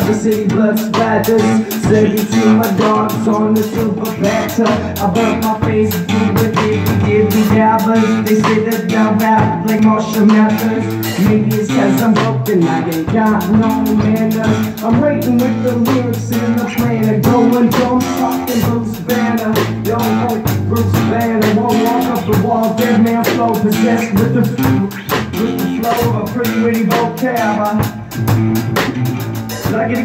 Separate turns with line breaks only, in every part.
the city blood splatters. 17, my dogs on the silver bathtub. I burnt my face through the dibby dabbers. They say that I rap like Marshall Mathers. Maybe it's cause I'm broken, I ain't got no manners. I'm writing with the lyrics in the plan. Going, don't talking Bruce Banner. Don't Bruce Banner. Won't walk up the wall, dead man flow. Possessed with the flow of a pretty witty vocab. Like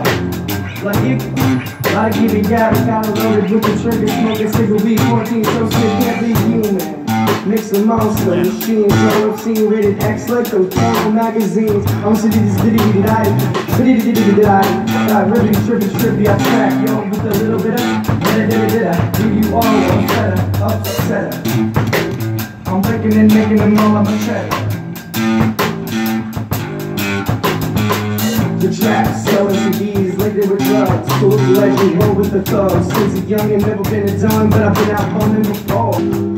it got loaded with the trigger, smoking cigarette weed, 14, so shit can't be human. Mix a monster, machine, show up, scene, rated X, like those porn magazines. I'm sitting this diddy-diddy-die, really trippy, I track, yo, with a little bit of da-da-da-da-da. Do you all upsetter? I'm breaking and making them all on Mechette. The trap, selling CDs like they were drugs. Cool with the legend, roll with the thugs. Since a young and never been a done, but I've been out bumming before.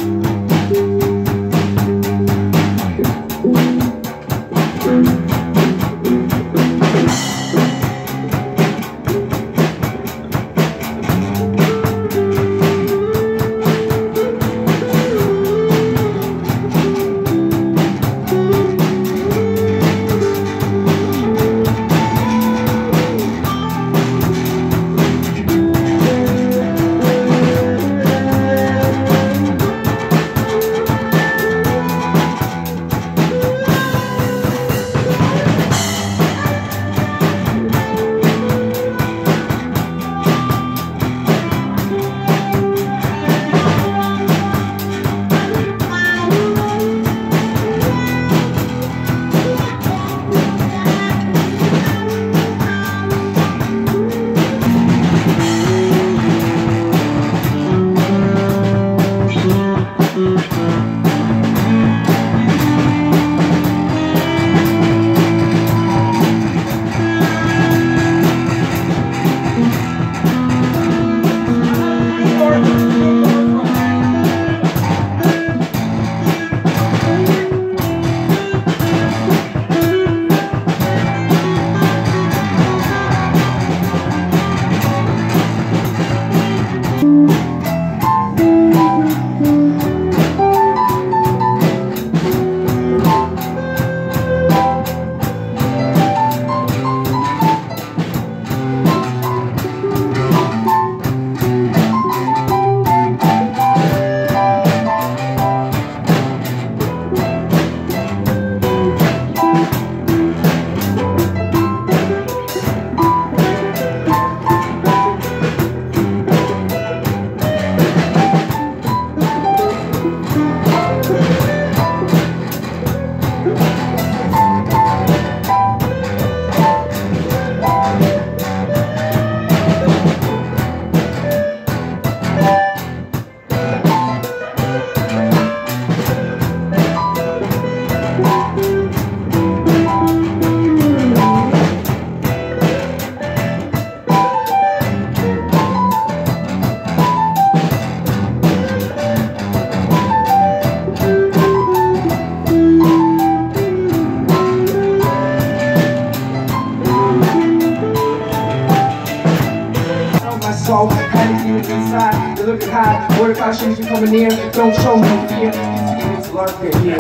Inside, you're looking high. Word of caution, you coming near. Don't show me fear. It's lurking here.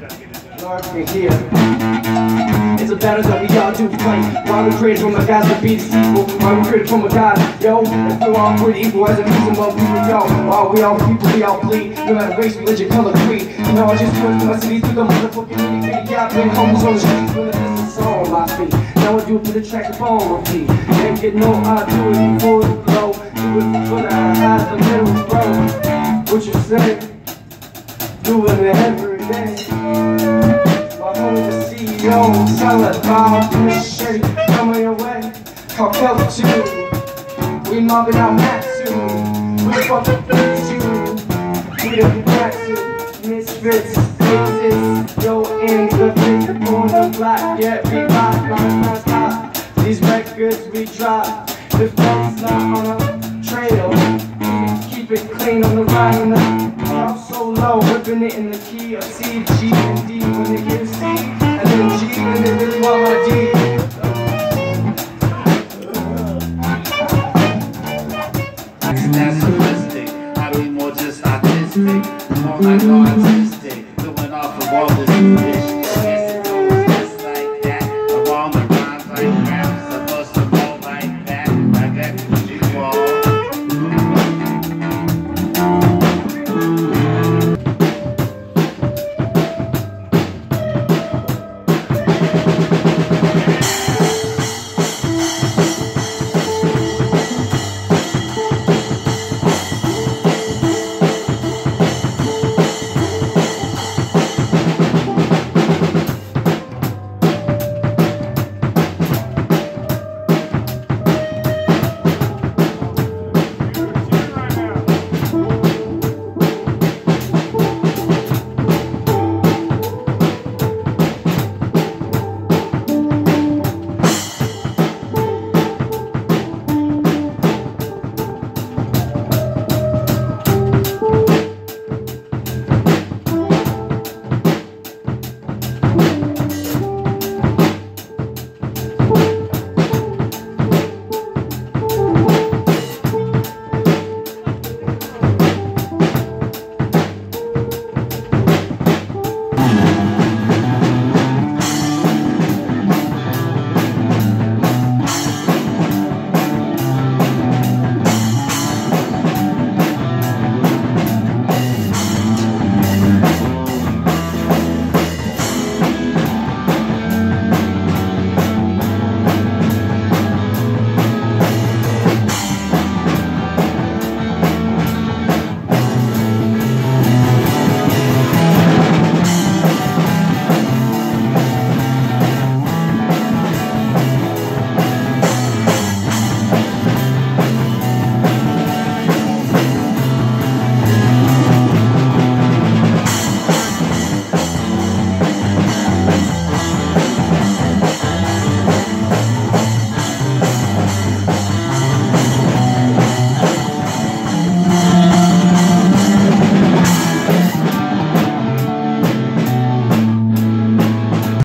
It's a battle that we all do fight. Why we created from a God to be deceitful? Why we created from a God? Yo, if we're all good equal as a reason what we would go. While we all people, we all bleed. No matter race, religion, color, creed. You know, I just went through my city through the motherfucking nitty-gritty. Yeah, I've been homeless on the streets when the business is on my feet. Now I do it for the track of on repeat. Ain't get no, I do it for the flow. Do it for the high, the middle, bro. What you say? Do it every day. My homie, the CEO, Silent Bob, Mechette, coming your way. Call Qdub, we mobbing out Matsu. We fucking fix you. We the Matsu, misfits, fixes. Yo, in the fit, on the block, yeah, we rock, non-stop. These records we drop, the flow's not on a trail. Keep it clean on the ride, on the I'm so low, whipping it in the key of C, G, and D. When they give C, and then G, and they really want my D.
my God.